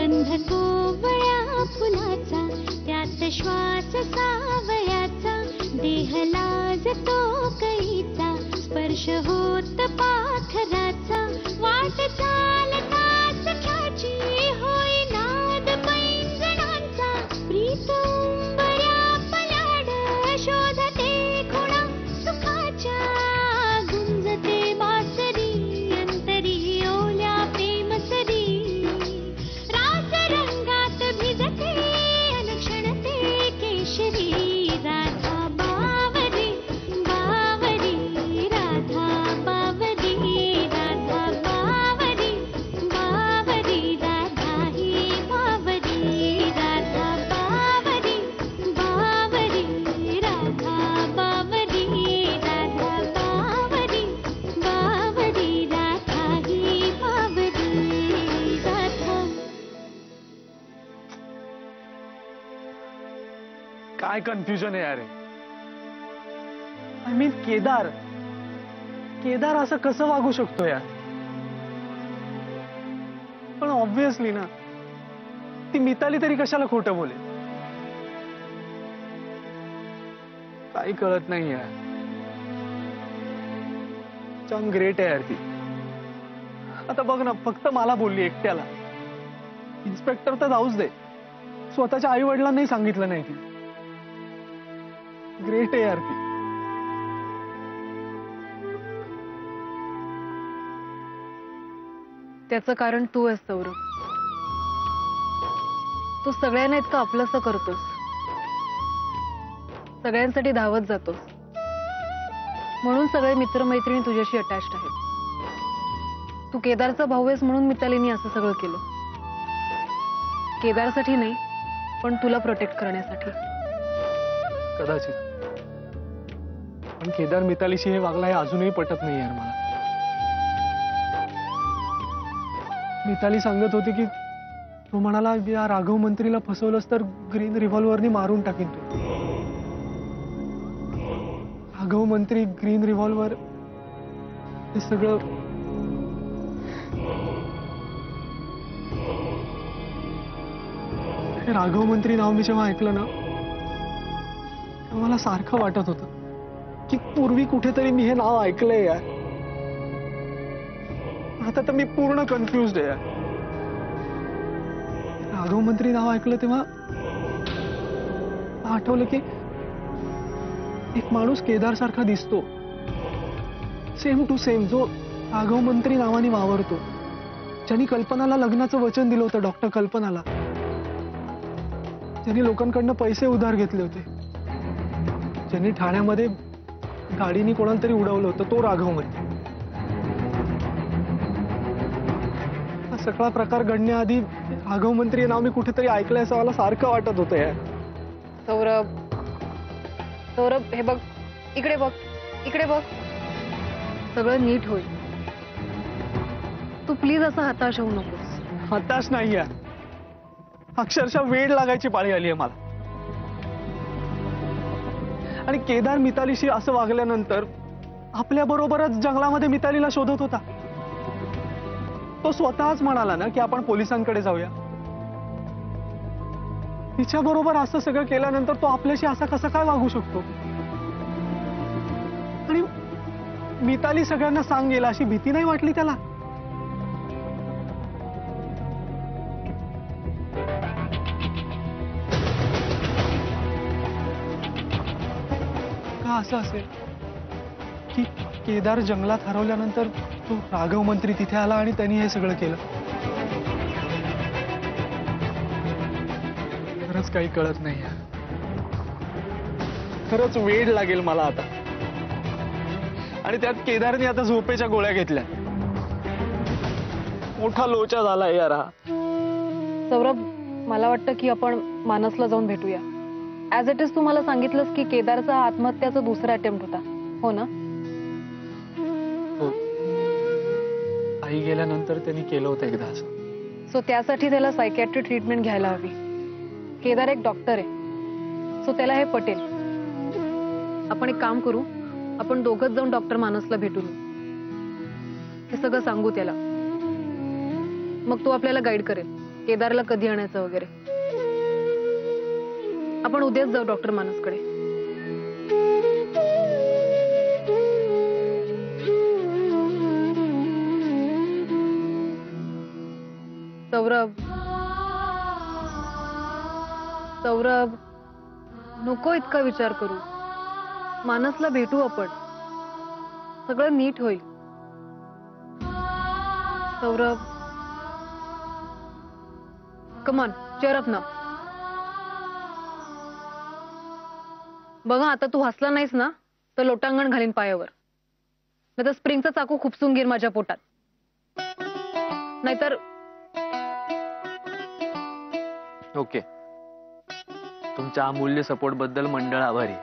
गंध कोवळ्या फुलाचा, त्यात श्वास सावयाचा, देह लाजतो कळीचा, स्पर्श होत पाखराचा, वाट चालता सख्याची होई नाद पैंजणांचा, प्रीत उंबऱ्या पलाड शोधते खुणा सुखाच्या, गुंजते बासरी अंतरी ओल्या प्रेमसरी, रास रंगात भिजते अनक्षणते केशरी, राधा बावरी बावरी राधा बावरी, राधा बावरी बावरी, राधा ही बावरी, राधा बावरी बावरी, राधा बावरी, राधा बावरी बावरी, राधा ही बावरी, राधा. काय कन्फ्युजन आहे यार. आय मीन केदार केदार असं कसं वागू शकतो यार. पण ऑब्व्हियसली ना, ती मिताली तरी कशाला खोटं बोले. काही कळत नाही यार. छान ग्रेट आहे यार ती. आता बघ ना, फक्त मला बोलली एकट्याला. इन्स्पेक्टर तर जाऊच दे, स्वतःच्या आई वडिलांनाही सांगितलं नाही ती. ग्रेट आहे यार ती. त्याचं कारण तू आहेस सौरभ. तू सगळ्यांना इतकं आपलंसं करतोस, सगळ्यांसाठी धावत जातोस, म्हणून सगळे मित्रमैत्रिणी तुझ्याशी अटॅच्ड आहेत. तू केदारचा भाऊ आहेस म्हणून मितालीने असं सगळं केलं. केदारसाठी नाही, पण तुला प्रोटेक्ट करण्यासाठी. कदाचित. पण केदार मितालीशी हे वागला हे अजूनही पटत नाही यार मला. मिताली सांगत होती की तो म्हणाला, या राघव मंत्रीला फसवलंस तर ग्रीन रिव्हॉल्वरनी मारून टाकीन तू. राघव मंत्री, ग्रीन रिव्हॉल्वर, हे सगळं राघव मंत्री नाव मी जेव्हा ऐकलं ना, मला सारखं वाटत होतं की पूर्वी कुठेतरी मी हे नाव ऐकलंय यार. आता तर मी पूर्ण कन्फ्युज्ड आहे यार. राघव मंत्री नाव ऐकलं तेव्हा आठवलं की एक माणूस केदार सारखा दिसतो, सेम टू सेम, जो राघव मंत्री नावाने वावरतो, ज्यांनी कल्पनाला लग्नाचं वचन दिलं होतं, डॉक्टर कल्पनाला, ज्यांनी लोकांकडनं पैसे उधार घेतले होते, ज्यांनी ठाण्यामध्ये गाडीनी कोणाला तरी उडवलं होतं, तो राघव मंत्री. हा सगळा प्रकार घडण्याआधी राघव मंत्री हे नाव मी कुठेतरी ऐकलंय असं मला सारखं वाटत होतं यार. सौरभ, सौरभ, हे बघ, इकडे बघ, इकडे बघ. सगळं नीट होईल. तू प्लीज असं हताश होऊ नकोस. हताश नाही यार, अक्षरशः वेळ लागायची पाळी आली आहे मला. आणि केदार मितालीशी असं वागल्यानंतर आपल्या बरोबरच जंगलामध्ये मितालीला शोधत होता. तो स्वतःच म्हणाला ना की आपण पोलिसांकडे जाऊया. तिच्या बरोबर असं सगळं केल्यानंतर तो आपल्याशी असा कसा काय वागू शकतो. आणि मिताली सगळ्यांना सांगेल अशी भीती नाही वाटली त्याला. का असं असेल की केदार जंगलात हरवल्यानंतर तो राघव मंत्री तिथे आला आणि त्यांनी हे सगळं केलं. खरंच काही कळत नाही. खरंच वेळ लागेल मला आता. आणि त्यात केदारने आता झोपेच्या गोळ्या घेतल्या. मोठा लोचा झालाय यार हा. सौरभ, मला वाटतं की आपण मानसला जाऊन भेटूया. ऍज इट इज तू मला सांगितलंस की केदारचा आत्महत्याचा दुसरा अटेम्प्ट होता, हो ना? हो. आई गेल्यानंतर त्यांनी केलं होतं एकदा असं. सो त्यासाठी त्याला सायकॅट्री ट्रीटमेंट घ्यायला हवी. केदार एक डॉक्टर आहे, सो त्याला हे पटेल. आपण एक काम करू, आपण दोघंच जाऊन डॉक्टर मानसला भेटून हे सगळं सांगू त्याला. मग तो आपल्याला गाईड करेल. केदारला कधी आणायचं वगैरे. आपण उद्याच जाऊ डॉक्टर मानसकडे. सौरभ, सौरभ, नको इतका विचार करू. मानसला भेटू आपण, सगळं नीट होईल. सौरभ, कमॉन, चेअर अप ना. बघा आता तू हसला नाहीस ना तर लोटांगण घालीन पायावर, नाहीतर स्प्रिंगचा चाकू खुपसून घेईन माझ्या पोटात. नाहीतर ओके, तुमच्या अमूल्य सपोर्ट बद्दल मंडळ आभारी.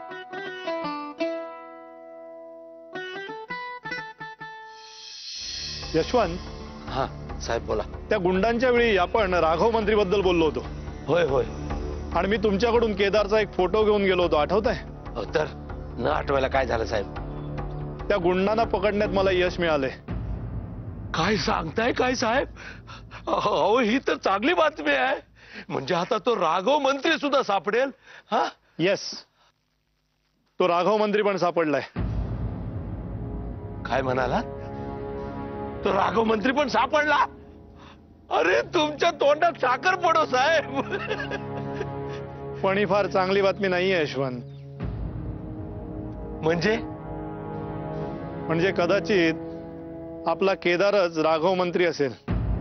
यशवंत, हा साहेब बोला. त्या गुंडांच्या वेळी आपण राघव मंत्री बद्दल बोललो होतो. होय होय. आणि मी तुमच्याकडून केदारचा एक फोटो घेऊन गेलो होतो, आठवतंय? हो तर न आठवायला काय झालं साहेब? त्या गुंडांना पकडण्यात मला यश मिळाले. काय सांगताय काय साहेब? अहो ही तर चांगली बातमी आहे. म्हणजे आता तो राघव मंत्री सुद्धा सापडेल. हा येस, तो राघव मंत्री पण सापडलाय. काय म्हणाला? तो राघव मंत्री पण सापडला? अरे तुमच्या तोंडात साखर पडो साहेब. पण ही फार चांगली बातमी नाहीये यशवंत. म्हणजे कदाचित आपला केदारच राघव मंत्री असेल.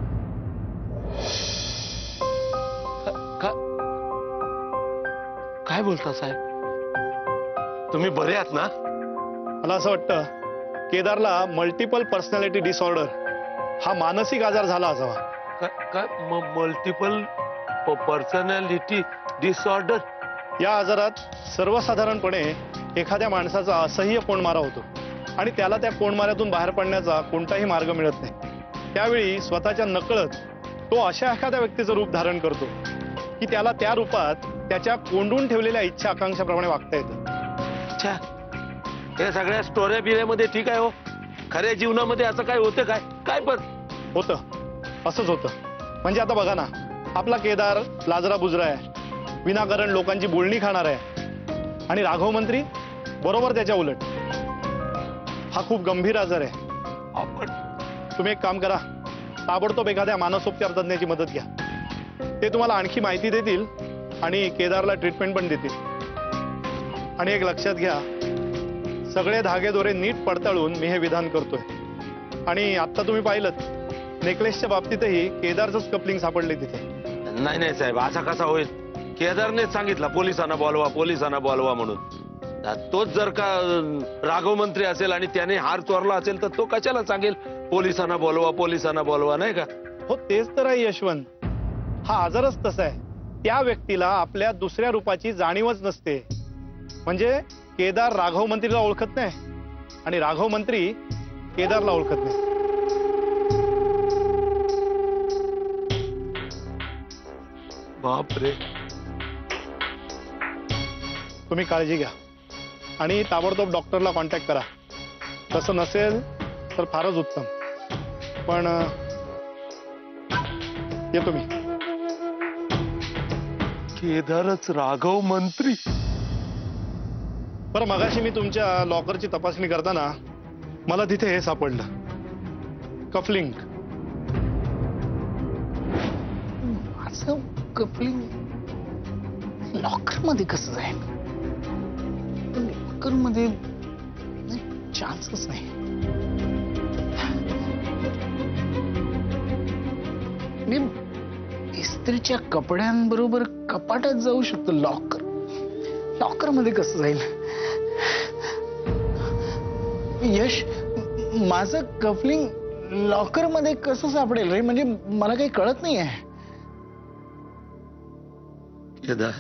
काय बोलता साहेब? तुम्ही बरे आहात ना? मला असं वाटतं केदारला मल्टिपल पर्सनॅलिटी डिसऑर्डर हा मानसिक आजार झाला असावा. काय मल्टिपल पर्सनॅलिटी डिसऑर्डर? या आजारात सर्वसाधारणपणे एखाद्या माणसाचा असह्य कोंडमारा होतो आणि त्याला त्या कोंडमाऱ्यातून बाहेर पडण्याचा कोणताही मार्ग मिळत नाही. त्यावेळी स्वतःच्या नकळत तो अशा एखाद्या व्यक्तीचं रूप धारण करतो की त्याला त्या रूपात त्याच्या कोंडून ठेवलेल्या इच्छा आकांक्षाप्रमाणे वागता येतं. अच्छा, हे सगळ्या स्टोऱ्या बिऱ्यामध्ये ठीक आहे हो. खऱ्या जीवनामध्ये असं काय होतं काय? काय पण होतं, असंच होतं. म्हणजे आता बघा ना, आपला केदार लाजरा बुजरा आहे, विनाकारण लोकांची बोलणी खाणार आहे. आणि राघव मंत्री बरोबर त्याच्या उलट. हा खूप गंभीर आजार आहे. तुम्ही एक काम करा, ताबडतोब एखाद्या मानसोपचार तज्ञाची मदत घ्या. ते तुम्हाला आणखी माहिती देतील आणि केदारला ट्रीटमेंट पण देतील. आणि एक लक्षात घ्या, सगळे धागेदोरे नीट पडताळून मी हे विधान करतोय. आणि आता तुम्ही पाहिलं नेकलेसच्या बाबतीतही केदारचंच कपलिंग सापडले तिथे. नाही साहेब, असा कसा होईल? केदारनेच सांगितलं पोलिसांना बोलवा म्हणून. तोच जर का राघव मंत्री असेल आणि त्याने हार चोरला असेल तर तो कशाला सांगेल पोलिसांना बोलवा, नाही का? हो तेच तर आहे यशवंत. हा आजारच तसा आहे. त्या व्यक्तीला आपल्या दुसऱ्या रूपाची जाणीवच नसते. म्हणजे केदार राघव मंत्रीला ओळखत नाही आणि राघव मंत्री केदारला ओळखत नाही. बापरे. तुम्ही काळजी घ्या आणि ताबडतोब डॉक्टरला कॉन्टॅक्ट करा. तसं नसेल तर फारच उत्तम. पण येतो मी. केदारच राघव मंत्री? बरं, मगाशी मी तुमच्या लॉकरची तपासणी करताना मला तिथे हे सापडलं, कफलिंग. असं कपलिंग लॉकर मध्ये कसं जाईल? लॉकर मध्ये चान्सच नाही. मी इस्त्रीच्या कपड्यांबरोबर कपाटात जाऊ शकतो. लॉकर मध्ये कसं जाईल? यश, माझं कफलिंग लॉकर मध्ये कसं सापडेल रे? म्हणजे मला काही कळत नाही आहे. केदार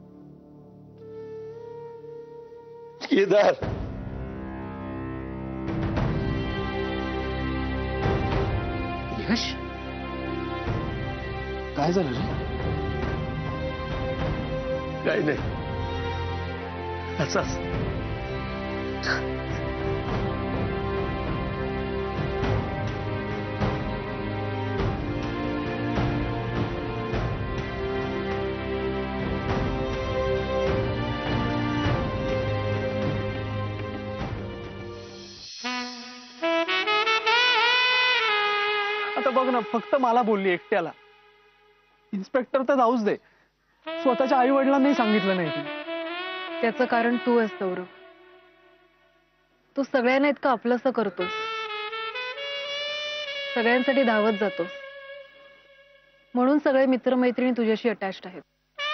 यश, काय झालं रे? काही नाही, असाच. आता बघ ना, फक्त मला बोलली एकट्याला. इन्स्पेक्टर तर जाऊच दे, स्वतःच्या आई वडिलांनाही सांगितलं नाही ती. त्याचं कारण तू आहेस सौरभ. तू सगळ्यांना इतकं आपलंसं करतोस, सगळ्यांसाठी धावत जातोस, म्हणून सगळे मित्रमैत्रिणी तुझ्याशी अटॅच्ड आहेत.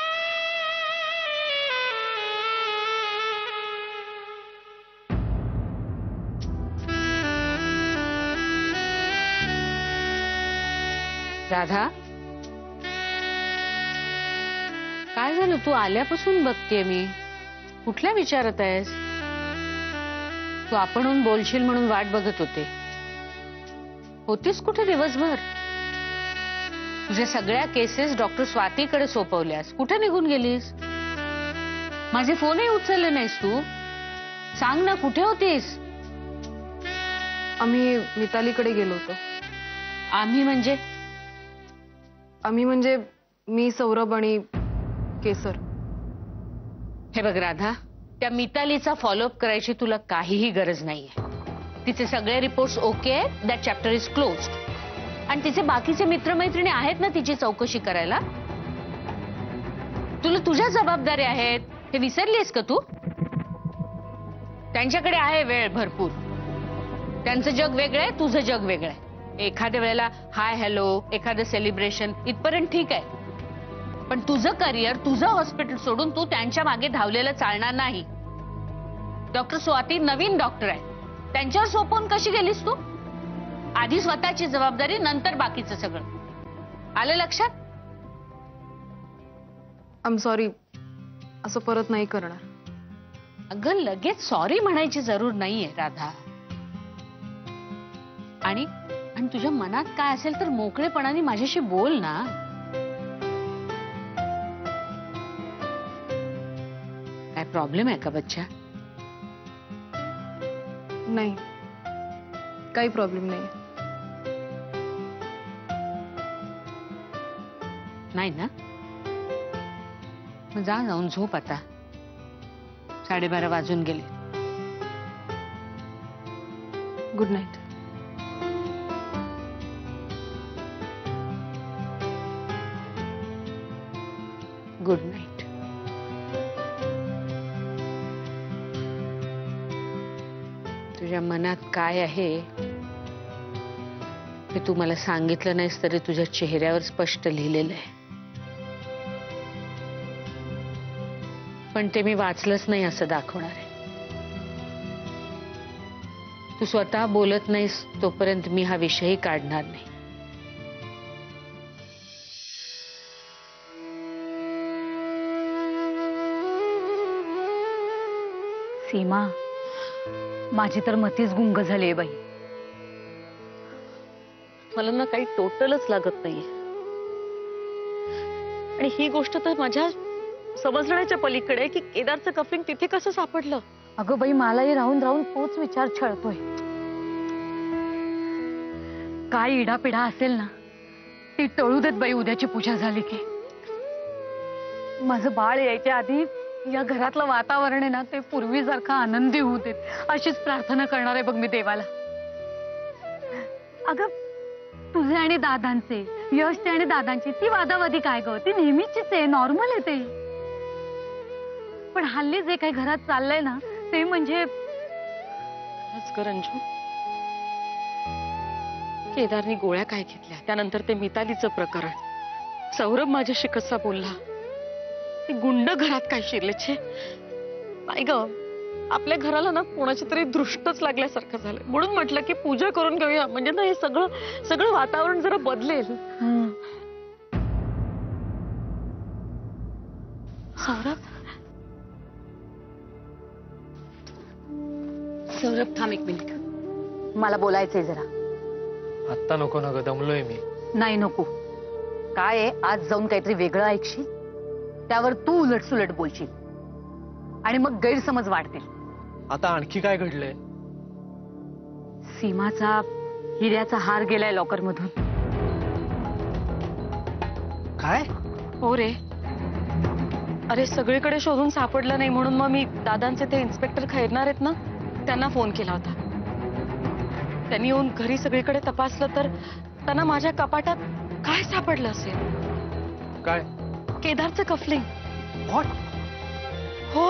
राधा, काय झालं? तू आल्यापासून बघतेय मी. कुठल्या विचारत आहेस? तू आपणहून बोलशील म्हणून वाट बघत होते. होतीस कुठे दिवसभर? तुझ्या सगळ्या केसेस डॉक्टर स्वातीकडे सोपवल्यास. कुठे निघून गेलीस? माझे फोनही उचलले नाहीस तू. सांग ना, कुठे होतीस? आम्ही मितालीकडे गेलो होतो. आम्ही म्हणजे? आम्ही म्हणजे मी, सौरभ आणि केसर. हे बघ राधा, त्या मितालीचा फॉलोअप करायची तुला काहीही गरज नाहीये. तिचे सगळे रिपोर्ट्स ओके आहेत. That chapter is closed. आणि तिचे बाकीचे मित्रमैत्रिणी आहेत ना तिची चौकशी करायला. तुला तुझ्या जबाबदाऱ्या आहेत, हे विसरलीस का तू? त्यांच्याकडे आहे वेळ भरपूर. त्यांचं जग वेगळं आहे, तुझं जग वेगळं आहे. एखाद्या वेळेला हाय हॅलो, एखादं सेलिब्रेशन इथपर्यंत ठीक आहे, पण तुझं करिअर, तुझं हॉस्पिटल सोडून तू त्यांच्या मागे धावलेलं चालणार नाही. डॉक्टर स्वाती नवीन डॉक्टर आहे, त्यांच्यावर सोपवून कशी गेलीस तू? आधी स्वतःची जबाबदारी, नंतर बाकीचं सगळं. आलं लक्षात? I am sorry. असं परत नाही करणार. अगं लगेच सॉरी म्हणायची जरूर नाहीये राधा. आणि तुझ्या मनात काय असेल तर मोकळेपणाने माझ्याशी बोल ना. काय प्रॉब्लेम आहे का बच्चा? नाही, काही प्रॉब्लेम नाही. नाही ना? मग जा, जाऊन झोप आता. 12:30 वाजून गेले. Good night. Good night. तुझ्या मनात काय आहे हे तू मला सांगितलं नाहीस तरी तुझ्या चेहऱ्यावर स्पष्ट लिहिलेलं आहे. पण ते मी वाचलंच नाही असं दाखवणार आहे. तू स्वतः बोलत नाहीस तोपर्यंत मी हा विषयही काढणार नाही. सीमा, माझी तर मतीच गुंग झाली बाई. मला ना काही टोटलच लागत नाहीये. आणि ही गोष्ट तर माझ्या समजण्याच्या पलीकडे की केदारचं कफलिंग तिथे कसं सापडलं. अगं बाई, मलाही राहून राहून तोच विचार छळतोय. काय इडापिडा असेल ना ती टळू देत बाई. उद्याची पूजा झाली की माझं बाळ यायच्या आधी या घरातलं वातावरण आहे ना ते पूर्वीसारखं आनंदी होऊ देत, अशीच प्रार्थना करणार आहे बघ मी देवाला. अगं तुझे आणि दादांचे, यशचे आणि दादांची ती वादावादी काय ग, ती नेहमीचीच आहे, नॉर्मल आहे ते. पण हल्ली जे काही घरात चाललंय ना ते म्हणजे रंजू, केदारनी गोळ्या काय घेतल्या, त्यानंतर ते मितालीचं प्रकरण, सौरभ माझ्याशी कसा बोलला, ते गुंड घरात काय शिरले. छे नाही ग, आपल्या घराला ना कोणाची तरी दृष्टच लागल्यासारखं झालं. म्हणून म्हटलं की पूजा करून घेऊया, म्हणजे ना हे सगळं वातावरण जरा बदलेल. सौरभ थांब एक मिनिट, मला बोलायचंय जरा. आत्ता नको ना ग, दमलोय मी. नाही नको. काय आहे, आज जाऊन काहीतरी वेगळं ऐकशील, त्यावर तू उलटसुलट बोलशील आणि मग गैरसमज वाढतील. आता आणखी काय घडलंय? सीमाचा हिऱ्याचा हार गेलाय लॉकर मधून. काय? हो रे. अरे सगळीकडे शोधून सापडलं नाही म्हणून मग मी दादांचे ते इन्स्पेक्टर खैरनार आहेत ना त्यांना फोन केला होता. त्यांनी येऊन घरी सगळीकडे तपासलं तर त्यांना माझ्या कपाटात काय सापडलं असेल? काय? केदारचं कफलिंग. व्हॉट? हो,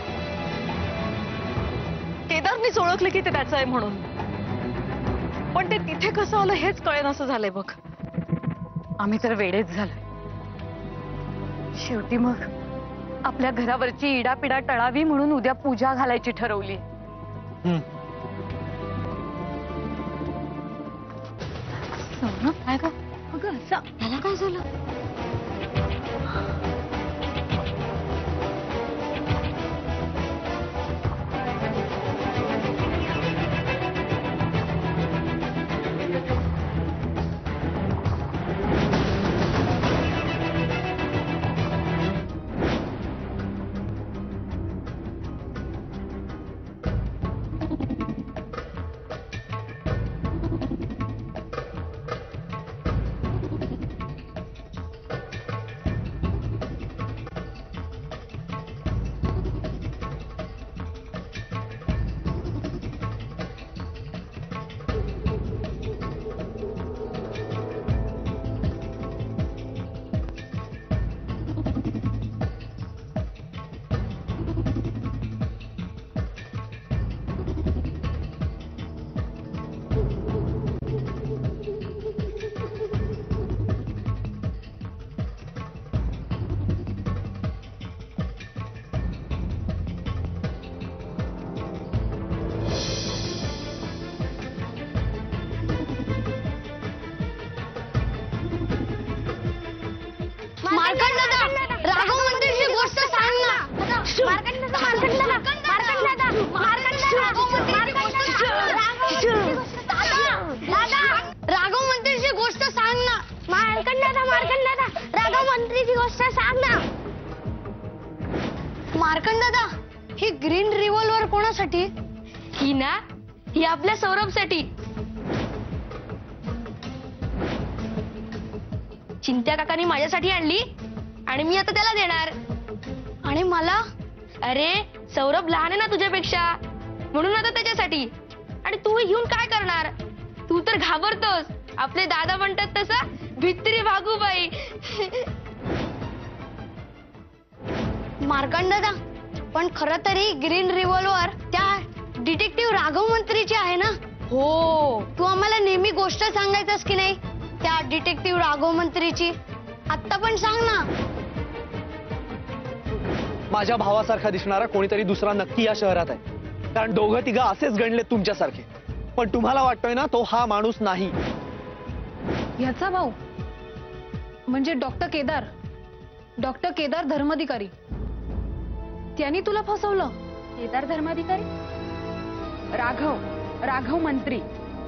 केदारनीच ओळखलं की ते त्याचं आहे म्हणून. पण ते तिथे कसं आलं हेच कळेनासं झालंय बघ. आम्ही तर वेडेच झालोय. शेवटी मग आपल्या घरावरची इडापिडा टळावी म्हणून उद्या पूजा घालायची ठरवली. काय का अगं असं त्याला काय झालं? राघव मंदिरची गोष्ट सांग ना. राघव मंदिरची गोष्ट सांग ना. मार्कंड दादा राघव मंदिरची गोष्ट सांग ना. मार्कंड दादा, ही ग्रीन रिव्हॉल्वर कोणासाठी? ही ना, ही आपल्या सौरभसाठी. चिंत्या काकांनी माझ्यासाठी आणली आणि मी आता त्याला देणार. आणि मला? अरे सौरभ लहान आहे ना तुझ्यापेक्षा, म्हणून आता त्याच्यासाठी. आणि तू घेऊन काय करणार? तू तर घाबरतोस. आपले दादा म्हणतात तसा भित्री भागूबाई. मार्कंड दादा, पण खरं तरी ग्रीन रिव्हॉल्वर त्या डिटेक्टिव्ह राघव मंत्रीची आहे ना? हो, तू आम्हाला नेहमी गोष्ट सांगायचंस की नाही त्या डिटेक्टिव्ह राघव मंत्रीची? आत्ता पण सांग ना. माझ्या भावासारखा दिसणारा कोणीतरी दुसरा नक्की या शहरात आहे, कारण दोघं तिघं असेच गणले तुमच्यासारखे. पण तुम्हाला वाटतोय ना तो हा माणूस नाही. ह्याचा भाऊ म्हणजे डॉक्टर केदार धर्माधिकारी. त्यांनी तुला फसवलं. केदार धर्माधिकारी? राघव मंत्री.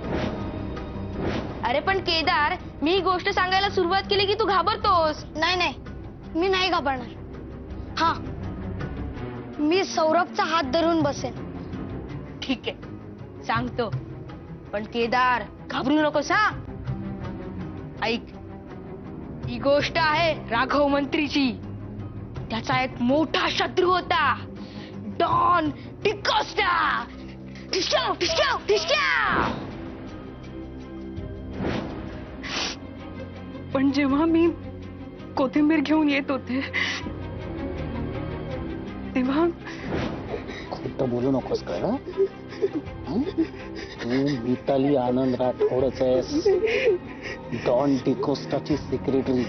अरे पण केदार, मी ही गोष्ट सांगायला सुरुवात केली की तू घाबरतोस. नाही, मी नाही घाबरणार. हा, मी सौरभचा हात धरून बसेन. ठीक आहे, सांगतो. पण केदार, घाबरू नकोस हा. ऐक, ही गोष्ट आहे राघव मंत्रीची. त्याचा एक मोठा शत्रू होता, डॉन डिकोस्टा. ठिशक्याव ठिशक्याव ठिशक्याव. पण जेव्हा मी कोथिंबीर घेऊन येत होते तेव्हा खोटं बोलू नकोस का? तू मिताली आनंद राठोडच आहेस, डॉन डिकोस्टाची सेक्रेटरी.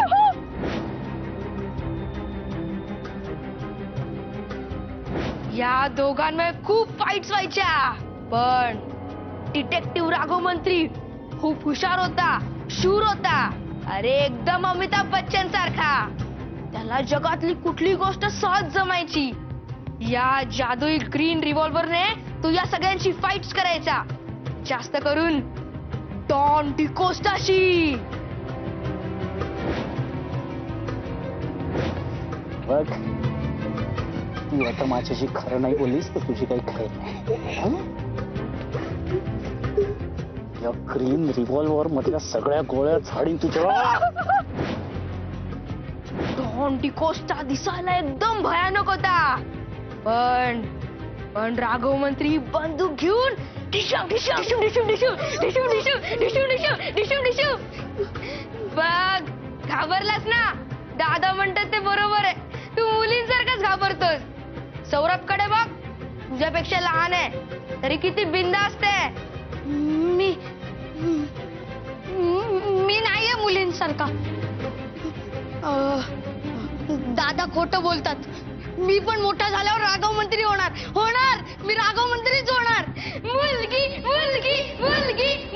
या दोघांमध्ये खूप फाईट्स व्हायच्या, पण डिटेक्टिव्ह राघव मंत्री खूप हुशार होता, शूर होता. अरे एकदम अमिताभ बच्चन सारखा. त्याला जगातली कुठली गोष्ट सहज जमायची. या जादुई ग्रीन रिव्हॉल्वरने तू या सगळ्यांची फाईट्स करायचा, जास्त करून डॉन डिकोस्टाशी. बघ, तू आता माझ्याशी खरं नाही बोललीस तर तुझी काही खरं नाही. या ग्रीन रिव्हॉल्वर मधल्या सगळ्या गोळ्या झाडीन तुझ्या. डॉन डिकोस्टा दिसायला एकदम भयानक होता, पण राघव मंत्री बंदूक घेऊन डिशू डिशू डिशू डिशू डिशू डिशू डिशू डिशू डिशू डिशू. बघ, घाबरलास ना? दादा म्हणतात ते बरोबर आहे, तू मुलींसारखाच घाबरतोस. सौरभकडे बघ, तुझ्यापेक्षा लहान आहे तरी किती बिनधास्त आहे. मी नाहीये मुलींसारखा. दादा खोटं बोलतात. मी पण मोठा झाल्यावर राघव मंत्री होणार. मी राघव मंत्रीच होणार. मुलगी मुलगी मुलगी